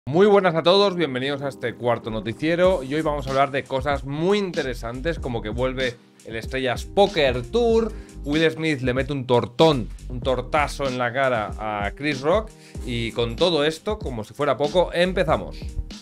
Muy buenas a todos, bienvenidos a este cuarto noticiero y hoy vamos a hablar de cosas muy interesantes como que vuelve el Estrellas Poker Tour, Will Smith le mete un tortazo en la cara a Chris Rock y con todo esto, como si fuera poco, empezamos.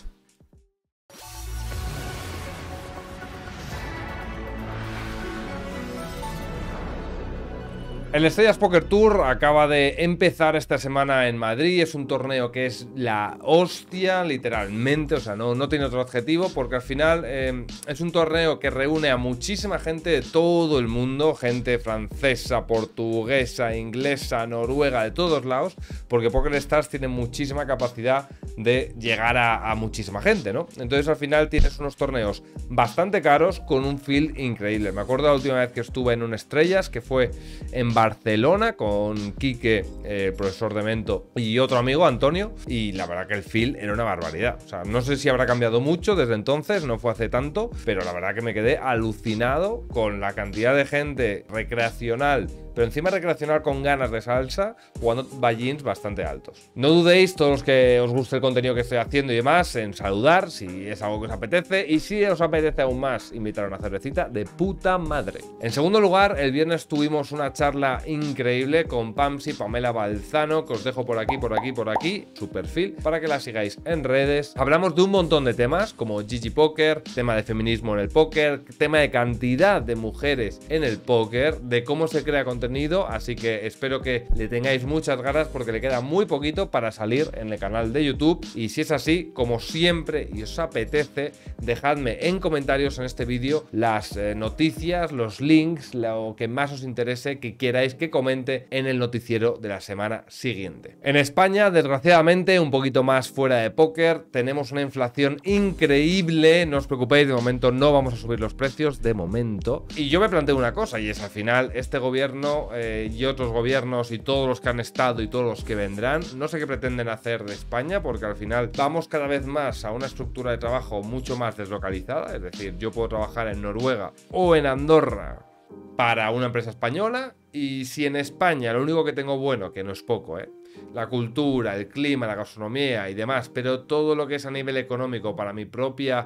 El Estrellas Poker Tour acaba de empezar esta semana en Madrid. Es un torneo que es la hostia, literalmente. O sea, no tiene otro adjetivo, porque al final es un torneo que reúne a muchísima gente de todo el mundo. Gente francesa, portuguesa, inglesa, noruega, de todos lados. Porque PokerStars tiene muchísima capacidad de llegar a muchísima gente, ¿no? Entonces al final tienes unos torneos bastante caros con un feel increíble. Me acuerdo la última vez que estuve en un Estrellas, que fue en Barcelona con Quique, profesor de Mento, y otro amigo, Antonio, y la verdad que el feel era una barbaridad. O sea, no sé si habrá cambiado mucho desde entonces, no fue hace tanto, pero la verdad que me quedé alucinado con la cantidad de gente recreacional, pero encima recreacional con ganas de salsa, jugando ballins bastante altos. No dudéis, todos los que os guste el contenido que estoy haciendo y demás, en saludar si es algo que os apetece, y si os apetece aún más, invitar a una cervecita de puta madre. En segundo lugar, el viernes tuvimos una charla increíble con Pamsi, Pamela Balzano, que os dejo por aquí, su perfil, para que la sigáis en redes. Hablamos de un montón de temas, como GG Poker, tema de feminismo en el póker, tema de cantidad de mujeres en el póker, de cómo se crea contenido, así que espero que le tengáis muchas ganas porque le queda muy poquito para salir en el canal de YouTube, y si es así, como siempre y os apetece, dejadme en comentarios en este vídeo las noticias, los links, lo que más os interese que queráis que comente en el noticiero de la semana siguiente. En España, desgraciadamente, un poquito más fuera de póker, tenemos una inflación increíble. No os preocupéis, de momento no vamos a subir los precios, de momento. Y yo me planteo una cosa, y es al final este gobierno y otros gobiernos y todos los que han estado y todos los que vendrán, no sé qué pretenden hacer de España, porque al final vamos cada vez más a una estructura de trabajo mucho más deslocalizada. Es decir, yo puedo trabajar en Noruega o en Andorra para una empresa española, y si en España lo único que tengo bueno, que no es poco, la cultura, el clima, la gastronomía y demás, pero todo lo que es a nivel económico para mi propio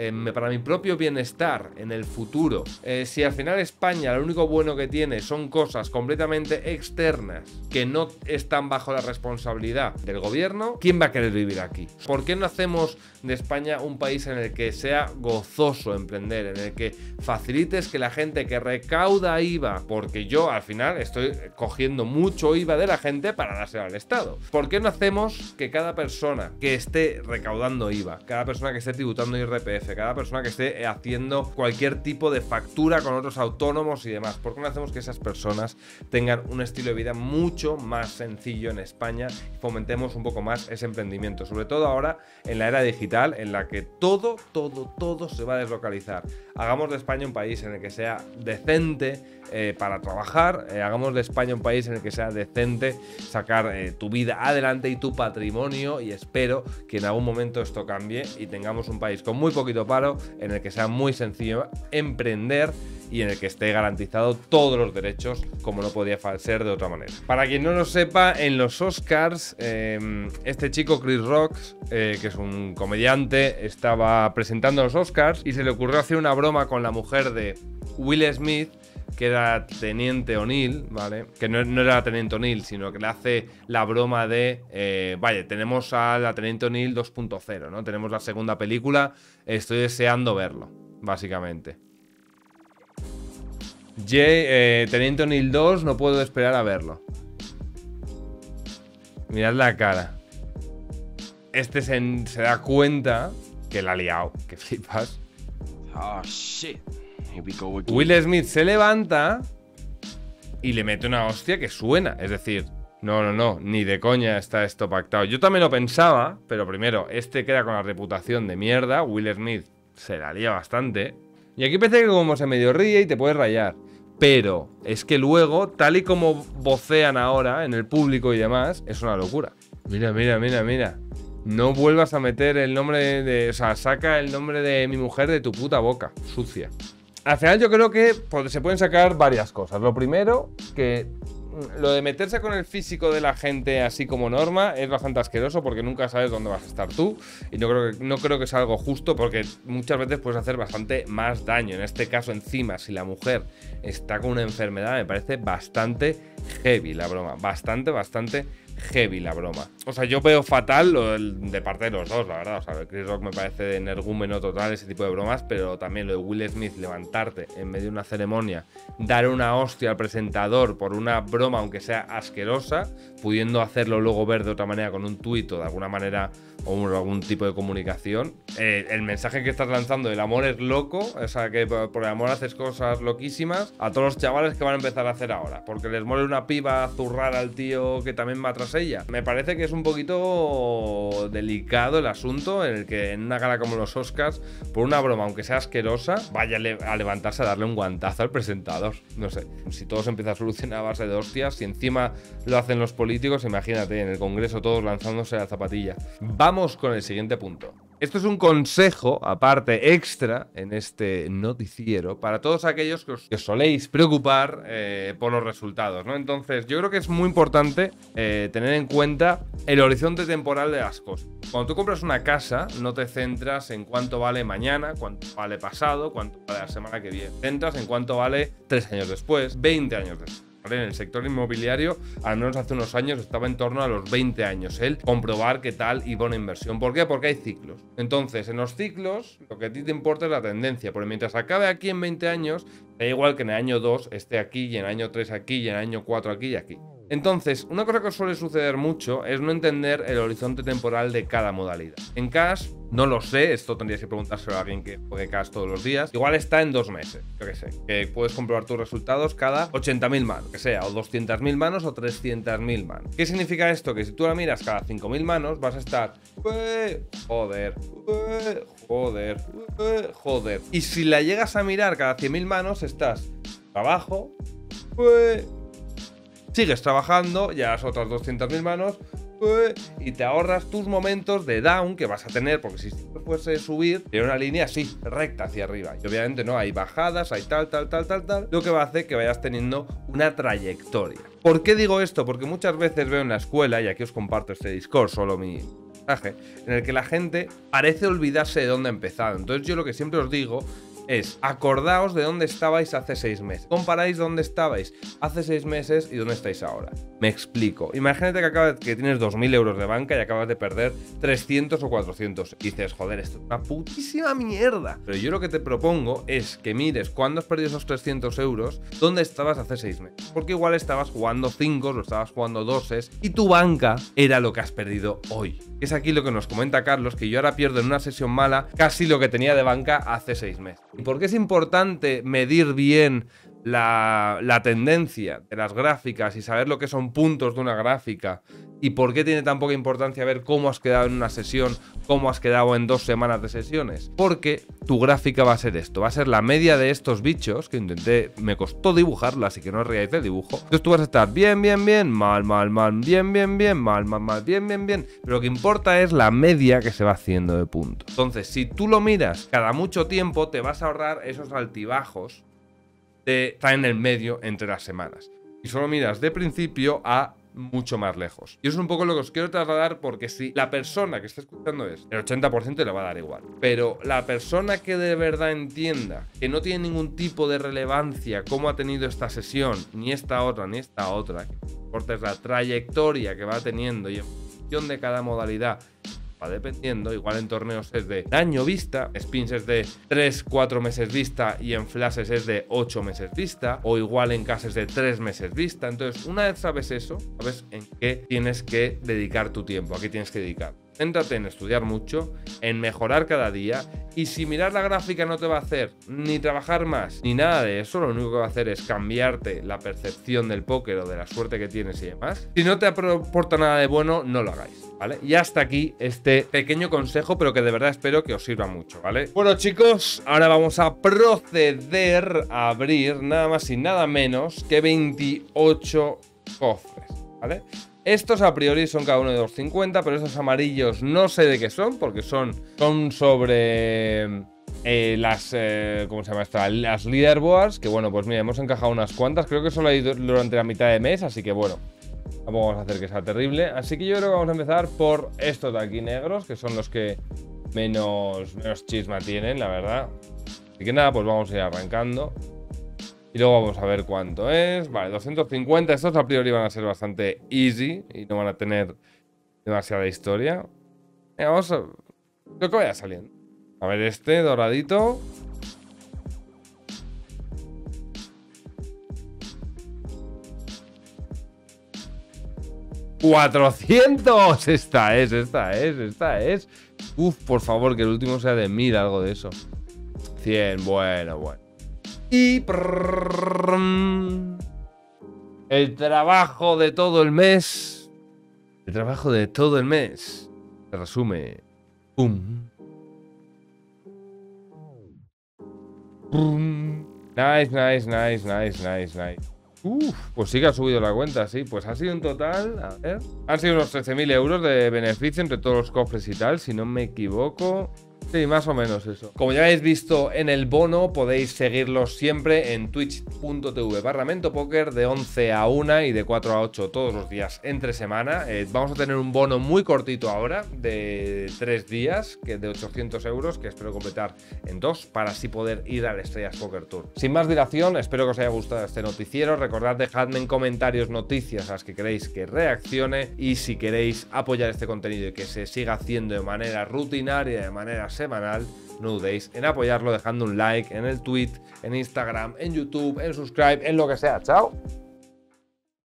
bienestar en el futuro, si al final España lo único bueno que tiene son cosas completamente externas que no están bajo la responsabilidad del gobierno, ¿quién va a querer vivir aquí? ¿Por qué no hacemos de España un país en el que sea gozoso emprender, en el que facilites que la gente que recauda IVA, porque yo al final estoy cogiendo mucho IVA de la gente para dárselo al Estado? ¿Por qué no hacemos que cada persona que esté recaudando IVA, cada persona que esté tributando IRPF, cada persona que esté haciendo cualquier tipo de factura con otros autónomos y demás, por qué no hacemos que esas personas tengan un estilo de vida mucho más sencillo en España y fomentemos un poco más ese emprendimiento, sobre todo ahora en la era digital en la que todo se va a deslocalizar? Hagamos de España un país en el que sea decente para trabajar, hagamos de España un país en el que sea decente sacar tu vida adelante y tu patrimonio, y espero que en algún momento esto cambie y tengamos un país con muy poquito paro, en el que sea muy sencillo emprender y en el que esté garantizado todos los derechos, como no podía ser de otra manera. Para quien no lo sepa, en los Oscars, este chico Chris Rock, que es un comediante, estaba presentando los Oscars y se le ocurrió hacer una broma con la mujer de Will Smith, que era Teniente O'Neill, ¿vale? Que no era Teniente O'Neill, sino que le hace la broma de vaya, tenemos a la Teniente O'Neill 2.0, ¿no? Tenemos la segunda película, estoy deseando verlo, básicamente. Teniente O'Neill 2, no puedo esperar a verlo. Mirad la cara. Este se da cuenta que la ha liado, que flipas. Oh, shit. Here we go again. Will Smith se levanta y le mete una hostia que suena. Es decir, no, ni de coña está esto pactado. Yo también lo pensaba, pero primero, este queda con la reputación de mierda. Will Smith se la lía bastante. Y aquí parece que como se medio ríe y te puedes rayar. Pero es que luego, tal y como vocean ahora en el público y demás, es una locura. Mira. No vuelvas a meter el nombre de... O sea, saca el nombre de mi mujer de tu puta boca, sucia. Al final yo creo que se pueden sacar varias cosas. Lo primero, que lo de meterse con el físico de la gente así como norma es bastante asqueroso porque nunca sabes dónde vas a estar tú y no creo que sea algo justo porque muchas veces puedes hacer bastante más daño. En este caso, encima, si la mujer está con una enfermedad, me parece bastante heavy la broma. Bastante heavy la broma. O sea, yo veo fatal de parte de los dos, la verdad. O sea, Chris Rock me parece de energúmeno total ese tipo de bromas, pero también lo de Will Smith, levantarte en medio de una ceremonia, dar una hostia al presentador por una broma, aunque sea asquerosa, pudiendo hacerlo luego ver de otra manera con un tuit o de alguna manera o algún tipo de comunicación. El mensaje que estás lanzando, el amor es loco, o sea, que por el amor haces cosas loquísimas, a todos los chavales que van a empezar a hacer ahora, porque les mole una piba zurrar al tío que también va tras ella. Me parece que es un poquito delicado el asunto en el que en una gala como los Oscars, por una broma, aunque sea asquerosa, vaya a levantarse a darle un guantazo al presentador. No sé, si todo se empieza a solucionar a base de hostias, si encima lo hacen los políticos, imagínate, en el Congreso todos lanzándose a la zapatilla. Vamos con el siguiente punto. Esto es un consejo, aparte, extra, en este noticiero, para todos aquellos que os soléis preocupar por los resultados, ¿no? Entonces, yo creo que es muy importante tener en cuenta el horizonte temporal de las cosas. Cuando tú compras una casa, no te centras en cuánto vale mañana, cuánto vale pasado, cuánto vale la semana que viene. Te centras en cuánto vale 3 años después, 20 años después. En el sector inmobiliario, al menos hace unos años, estaba en torno a los 20 años el comprobar qué tal iba una inversión. ¿Por qué? Porque hay ciclos. Entonces, en los ciclos, lo que a ti te importa es la tendencia, porque mientras acabe aquí en 20 años, da igual que en el año 2 esté aquí, y en el año 3 aquí, y en el año 4 aquí y aquí. Entonces, una cosa que suele suceder mucho es no entender el horizonte temporal de cada modalidad. En cash, no lo sé, esto tendrías que preguntárselo a alguien que juegue cash todos los días. Igual está en 2 meses, yo qué sé, que puedes comprobar tus resultados cada 80.000 manos, que sea, o 200.000 manos o 300.000 manos. ¿Qué significa esto? Que si tú la miras cada 5.000 manos, vas a estar, joder. Y si la llegas a mirar cada 100.000 manos, estás abajo, sigues trabajando, ya las otras 200.000 manos, y te ahorras tus momentos de down que vas a tener, porque si fuese subir, tiene una línea así, recta hacia arriba. Y obviamente no, hay bajadas, hay tal, lo que va a hacer que vayas teniendo una trayectoria. ¿Por qué digo esto? Porque muchas veces veo en la escuela, y aquí os comparto este Discord, solo mi mensaje, en el que la gente parece olvidarse de dónde ha empezado. Entonces yo lo que siempre os digo es, acordaos de dónde estabais hace 6 meses. Comparáis dónde estabais hace 6 meses y dónde estáis ahora. Me explico. Imagínate que tienes 2.000 euros de banca y acabas de perder 300 o 400. Y dices, joder, esto es una putísima mierda. Pero yo lo que te propongo es que mires cuándo has perdido esos 300 euros, dónde estabas hace 6 meses. Porque igual estabas jugando 5, lo estabas jugando 2 y tu banca era lo que has perdido hoy. Es aquí lo que nos comenta Carlos, que yo ahora pierdo en una sesión mala casi lo que tenía de banca hace 6 meses. ¿Y por qué es importante medir bien la tendencia de las gráficas y saber lo que son puntos de una gráfica? ¿Y por qué tiene tan poca importancia ver cómo has quedado en una sesión, cómo has quedado en 2 semanas de sesiones? Porque tu gráfica va a ser esto, va a ser la media de estos bichos, que me costó dibujarlo, así que no os ríais del dibujo. Entonces tú vas a estar bien, mal, bien, mal, bien. Pero lo que importa es la media que se va haciendo de puntos. Entonces, si tú lo miras cada mucho tiempo, te vas a ahorrar esos altibajos de estar en el medio entre las semanas. Y solo miras de principio a mucho más lejos. Y eso es un poco lo que os quiero trasladar, porque si la persona que está escuchando es el 80% le va a dar igual, pero la persona que de verdad entienda que no tiene ningún tipo de relevancia cómo ha tenido esta sesión, ni esta otra, que importa es la trayectoria que va teniendo y en función de cada modalidad va dependiendo. Igual en torneos es de año vista, spins es de 3-4 meses vista y en flashes es de 8 meses vista, o igual en cases de 3 meses vista. Entonces, una vez sabes eso, sabes en qué tienes que dedicar tu tiempo, a qué tienes que dedicar. Céntrate en estudiar mucho, en mejorar cada día, y si mirar la gráfica no te va a hacer ni trabajar más ni nada de eso, lo único que va a hacer es cambiarte la percepción del póker o de la suerte que tienes y demás. Si no te aporta nada de bueno, no lo hagáis, ¿vale? Y hasta aquí este pequeño consejo, pero que de verdad espero que os sirva mucho, ¿vale? Bueno, chicos, ahora vamos a proceder a abrir nada más y nada menos que 28 cofres, ¿vale? Estos a priori son cada uno de 250, pero estos amarillos no sé de qué son, porque son sobre ¿cómo se llama esta? Las leaderboards, que bueno, pues mira, hemos encajado unas cuantas. Creo que solo hay durante la mitad de mes, así que bueno, tampoco vamos a hacer que sea terrible. Así que yo creo que vamos a empezar por estos de aquí negros, que son los que menos chisma tienen, la verdad. Así que nada, pues vamos a ir arrancando. Y luego vamos a ver cuánto es. Vale, 250. Estos a priori van a ser bastante easy y no van a tener demasiada historia. Venga, vamos a... lo que vaya saliendo. A ver este, doradito. ¡400! Esta es. Uf, por favor, que el último sea de 1000, algo de eso. 100, bueno. Y... el trabajo de todo el mes. El trabajo de todo el mes. Se resume. ¡Pum! ¡Pum! Nice. Uf, pues sí que ha subido la cuenta, sí. Pues ha sido en total, a ver, han sido unos 13.000 euros de beneficio entre todos los cofres y tal, si no me equivoco. Sí, más o menos eso. Como ya habéis visto en el bono, podéis seguirlos siempre en twitch.tv/MentoPoker de 11 a 1 y de 4 a 8 todos los días entre semana. Vamos a tener un bono muy cortito ahora, de 3 días, que de 800 euros, que espero completar en 2 para así poder ir al Estrellas Poker Tour. Sin más dilación, espero que os haya gustado este noticiero. Recordad, dejadme en comentarios noticias a las que queréis que reaccione, y si queréis apoyar este contenido y que se siga haciendo de manera rutinaria, de manera semanal, no dudéis en apoyarlo dejando un like en el tweet, en Instagram, en YouTube, en subscribe, en lo que sea. ¡Chao!